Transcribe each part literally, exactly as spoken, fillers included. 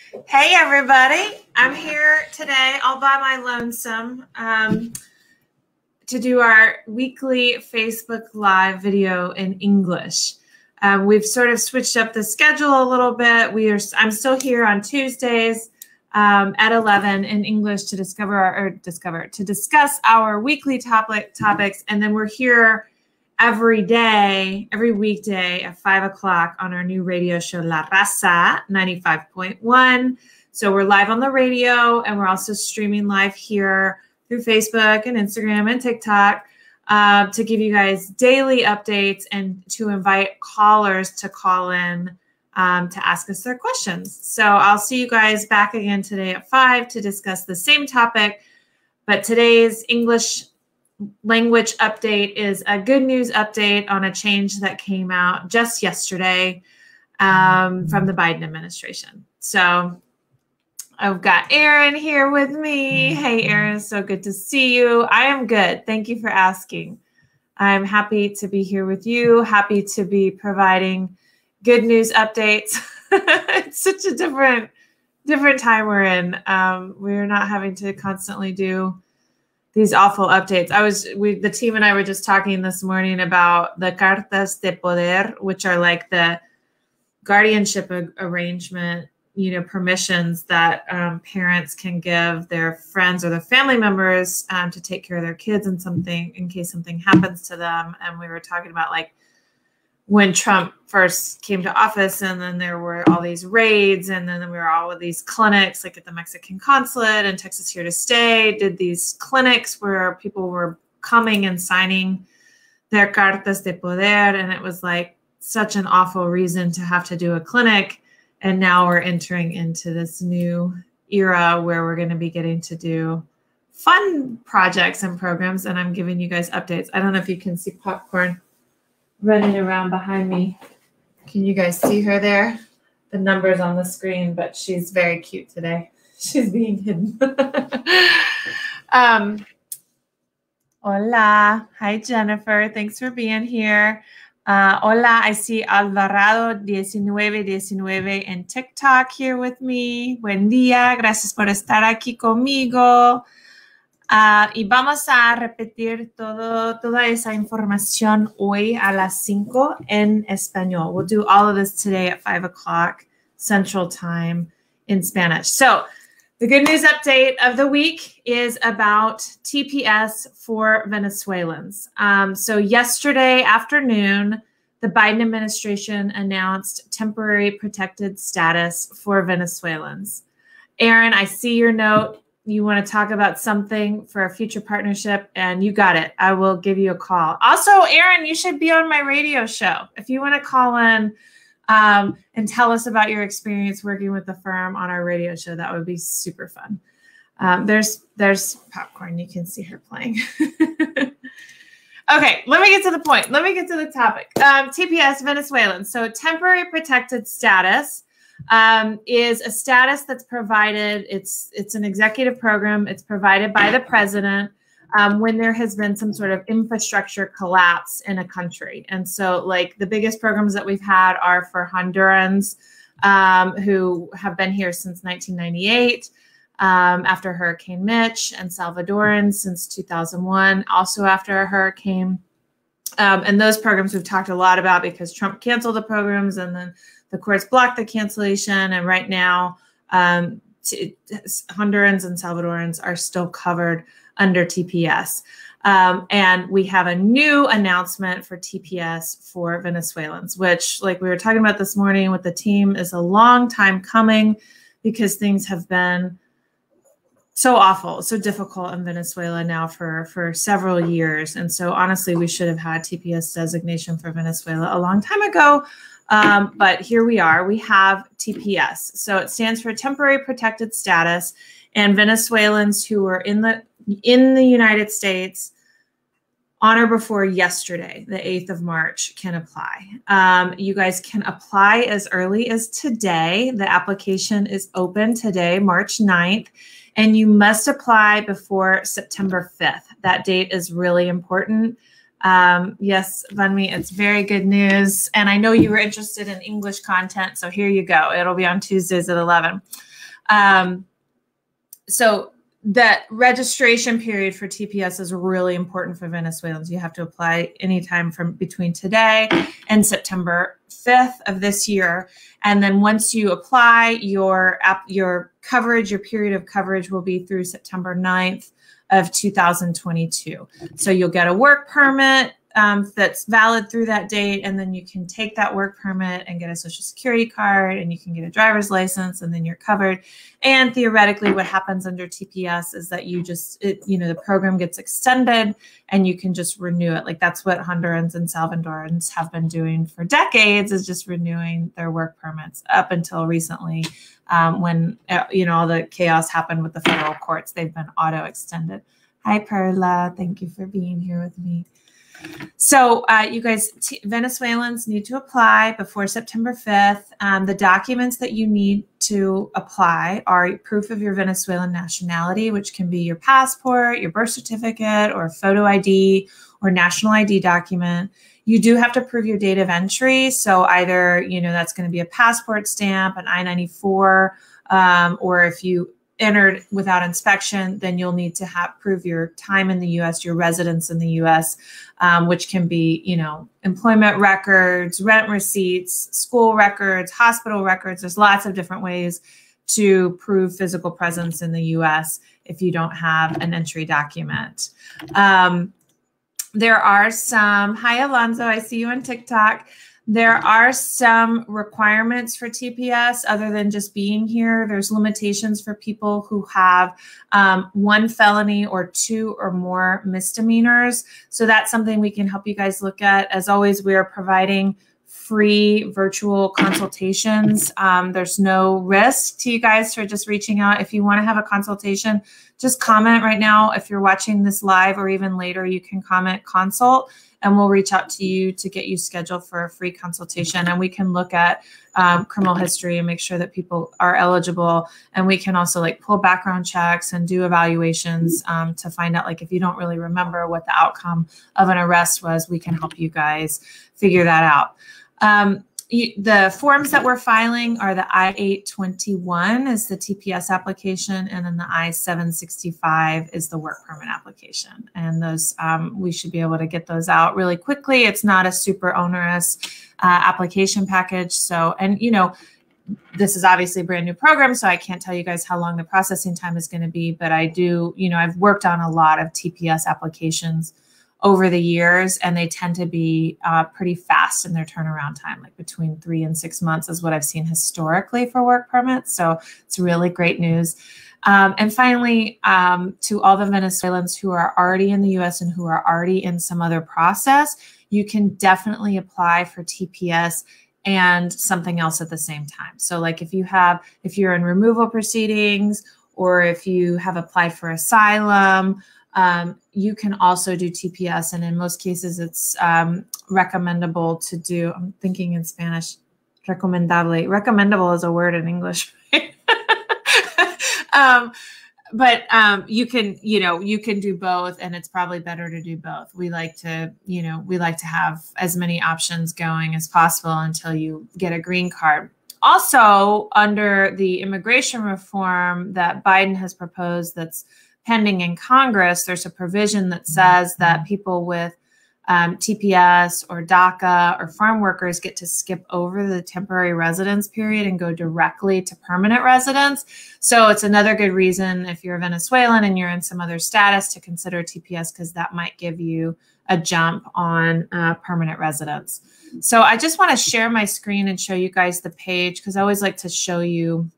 Hey everybody, I'm here today all by my lonesome um, to do our weekly Facebook Live video in English. Um, we've sort of switched up the schedule a little bit. We are. I'm still here on Tuesdays um, at eleven in English to discover our, or discover to discuss our weekly topic topics, and then we're here every day, every weekday at five o'clock on our new radio show, La Raza ninety-five point one. So we're live on the radio, and we're also streaming live here through Facebook and Instagram and TikTok uh, to give you guys daily updates and to invite callers to call in um, to ask us their questions. So I'll see you guys back again today at five to discuss the same topic, but today's English language update is a good news update on a change that came out just yesterday um, from the Biden administration. So I've got Aaron here with me. Hey, Aaron, so good to see you. I am good. Thank you for asking. I'm happy to be here with you. Happy to be providing good news updates. It's such a different, different time we're in. Um, we're not having to constantly do these awful updates. I was, we, the team and I were just talking this morning about the cartas de poder, which are like the guardianship arrangement, you know, permissions that um, parents can give their friends or their family members um, to take care of their kids in something, in case something happens to them. And we were talking about like when Trump first came to office, and then there were all these raids, and then we were all with these clinics, like at the Mexican consulate and Texas Here to Stay, did these clinics where people were coming and signing their cartas de poder. And it was like such an awful reason to have to do a clinic. And now we're entering into this new era where we're going to be getting to do fun projects and programs. And I'm giving you guys updates. I don't know if you can see Popcorn running around behind me. Can you guys see her there? The number's on the screen, but she's very cute today. She's being hidden. um, hola. Hi, Jennifer. Thanks for being here. Uh, hola, I see Alvarado diecinueve diecinueve in TikTok here with me. Buen día. Gracias por estar aquí conmigo. Uh, y vamos a repetir todo, toda esa información hoy a las cinco en español. We'll do all of this today at five o'clock Central Time in Spanish. So the good news update of the week is about T P S for Venezuelans. Um, so yesterday afternoon, the Biden administration announced temporary protected status for Venezuelans. Aaron, I see your note. You want to talk about something for a future partnership, and you got it. I will give you a call. Also, Aaron, you should be on my radio show. If you want to call in um, and tell us about your experience working with the firm on our radio show, that would be super fun. Um, there's, there's Popcorn. You can see her playing. Okay, let me get to the point. Let me get to the topic. Um, T P S, Venezuelans. So temporary protected status Um, is a status that's provided. It's it's an executive program. It's provided by the president um, when there has been some sort of infrastructure collapse in a country. And so like the biggest programs that we've had are for Hondurans um, who have been here since nineteen ninety-eight um, after Hurricane Mitch, and Salvadorans since two thousand one, also after a hurricane. Um, and those programs we've talked a lot about because Trump canceled the programs, and then the courts blocked the cancellation, and right now um, t- Hondurans and Salvadorans are still covered under T P S. Um, and we have a new announcement for T P S for Venezuelans, which, like we were talking about this morning with the team, is a long time coming because things have been so awful, so difficult in Venezuela now for, for several years. And so honestly, we should have had T P S designation for Venezuela a long time ago. Um, but here we are, we have T P S. So it stands for Temporary Protected Status, and Venezuelans who were in the, in the United States on or before yesterday, the eighth of March, can apply. Um, you guys can apply as early as today. The application is open today, March ninth, and you must apply before September fifth. That date is really important. Um, yes, Vanmi, it's very good news. And I know you were interested in English content, so here you go. It'll be on Tuesdays at eleven. Um, so that registration period for T P S is really important for Venezuelans. You have to apply anytime from between today and September fifth of this year. And then once you apply, your app, your coverage, your period of coverage will be through September ninth of two thousand twenty-two. So you'll get a work permit um, that's valid through that date, and then you can take that work permit and get a social security card, and you can get a driver's license, and then you're covered. And theoretically, what happens under T P S is that you just, it, you know, the program gets extended and you can just renew it. Like that's what Hondurans and Salvadorans have been doing for decades, is just renewing their work permits up until recently. Um, when, uh, you know, all the chaos happened with the federal courts, they've been auto extended. Hi, Perla. Thank you for being here with me. So uh, you guys, t Venezuelans need to apply before September fifth. Um, the documents that you need to apply are proof of your Venezuelan nationality, which can be your passport, your birth certificate, or photo I D, or national I D document. You do have to prove your date of entry. So either, you know, that's going to be a passport stamp, an I ninety-four, um, or if you entered without inspection, then you'll need to have prove your time in the U S, your residence in the U S, um, which can be, you know, employment records, rent receipts, school records, hospital records. There's lots of different ways to prove physical presence in the U S if you don't have an entry document. Um, there are some, hi Alonzo, I see you on TikTok. There are some requirements for T P S other than just being here. There's limitations for people who have um, one felony or two or more misdemeanors. So that's something we can help you guys look at. As always, we are providing free virtual consultations. Um, there's no risk to you guys for just reaching out. If you want to have a consultation, just comment right now. If you're watching this live or even later, you can comment consult, and we'll reach out to you to get you scheduled for a free consultation. And we can look at um, criminal history and make sure that people are eligible. And we can also like pull background checks and do evaluations um, to find out, like, if you don't really remember what the outcome of an arrest was, we can help you guys figure that out. Um, you, the forms that we're filing are the I eight twenty-one is the T P S application, and then the I seven sixty-five is the work permit application. And those, um, we should be able to get those out really quickly. It's not a super onerous uh, application package. So, and you know, this is obviously a brand new program, so I can't tell you guys how long the processing time is going to be, but I do, you know, I've worked on a lot of T P S applications over the years, and they tend to be uh, pretty fast in their turnaround time, like between three and six months is what I've seen historically for work permits. So it's really great news. Um, and finally, um, to all the Venezuelans who are already in the U S and who are already in some other process, you can definitely apply for T P S and something else at the same time. So like if you have, if you're in removal proceedings, or if you have applied for asylum, Um, you can also do T P S, and in most cases, it's um, recommendable to do. I'm thinking in Spanish, recomendable. Recommendable is a word in English, right? um, but um, you can, you know, you can do both, and it's probably better to do both. We like to, you know, we like to have as many options going as possible until you get a green card. Also, under the immigration reform that Biden has proposed, that's pending in Congress, there's a provision that says that people with um, T P S or DACA or farm workers get to skip over the temporary residence period and go directly to permanent residence. So it's another good reason, if you're a Venezuelan and you're in some other status, to consider T P S, because that might give you a jump on uh, permanent residence. So I just want to share my screen and show you guys the page, because I always like to show you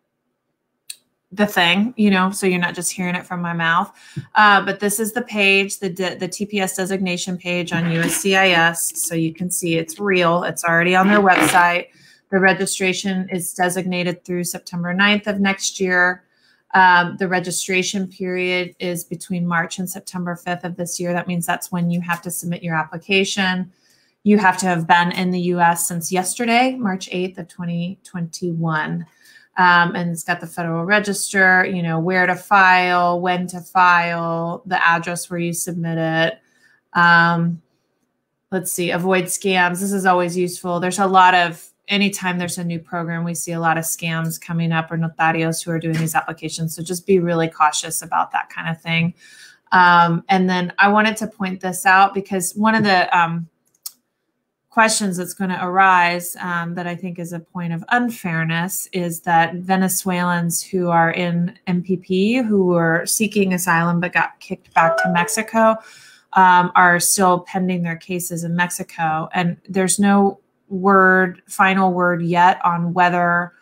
the thing, you know, so you're not just hearing it from my mouth. Uh, but this is the page, the, the T P S designation page on U S C I S. So you can see it's real. It's already on their website. The registration is designated through September ninth of next year. Um, the registration period is between March and September fifth of this year. That means that's when you have to submit your application. You have to have been in the U S since yesterday, March eighth of twenty twenty-one. Um, and it's got the Federal Register, you know, where to file, when to file, the address where you submit it. Um, let's see, avoid scams. This is always useful. There's a lot of anytime there's a new program, we see a lot of scams coming up or notarios who are doing these applications. So just be really cautious about that kind of thing. Um, and then I wanted to point this out because one of the um, questions that's going to arise um, that I think is a point of unfairness is that Venezuelans who are in M P P, who were seeking asylum but got kicked back to Mexico, um, are still pending their cases in Mexico. And there's no word, final word yet on whether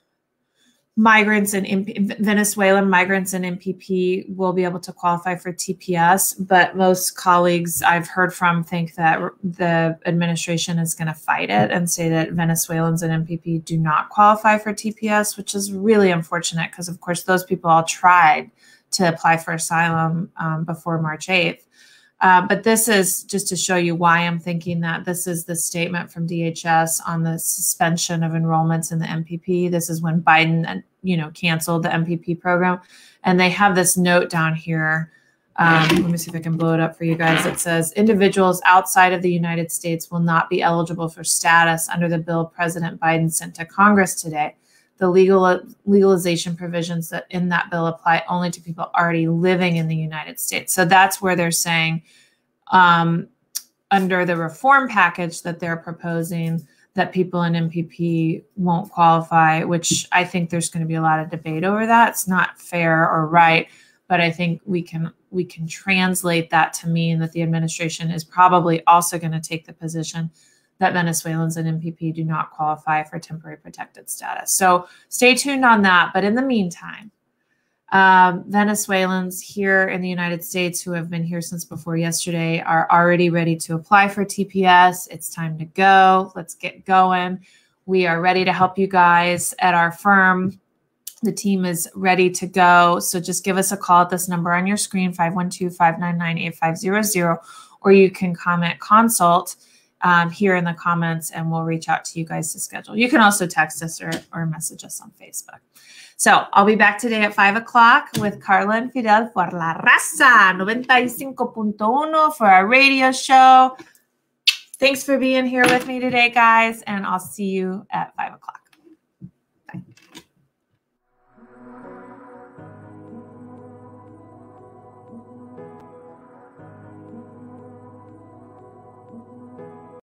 migrants and M P, Venezuelan migrants and M P P will be able to qualify for T P S. But most colleagues I've heard from think that the administration is going to fight it and say that Venezuelans and M P P do not qualify for T P S, which is really unfortunate because, of course, those people all tried to apply for asylum um, before March eighth. Uh, but this is just to show you why I'm thinking that. This is the statement from D H S on the suspension of enrollments in the M P P. This is when Biden, you know, canceled the M P P program. And they have this note down here. Um, let me see if I can blow it up for you guys. It says, individuals outside of the United States will not be eligible for status under the bill President Biden sent to Congress today. The legal legalization provisions that in that bill apply only to people already living in the United States. So that's where they're saying um, under the reform package that they're proposing that people in M P P won't qualify, which I think there's going to be a lot of debate over that. It's not fair or right, but I think we can we can translate that to mean that the administration is probably also going to take the position that Venezuelans and M P P do not qualify for temporary protected status. So stay tuned on that. But in the meantime, um, Venezuelans here in the United States who have been here since before yesterday are already ready to apply for T P S. It's time to go. Let's get going. We are ready to help you guys at our firm. The team is ready to go. So just give us a call at this number on your screen, five one two, five nine nine, eight five zero zero, or you can comment consult Um, here in the comments, and we'll reach out to you guys to schedule. You can also text us or, or message us on Facebook. So I'll be back today at five o'clock with Carla and Fidel por La Raza ninety-five point one for our radio show. Thanks for being here with me today, guys, and I'll see you at five o'clock.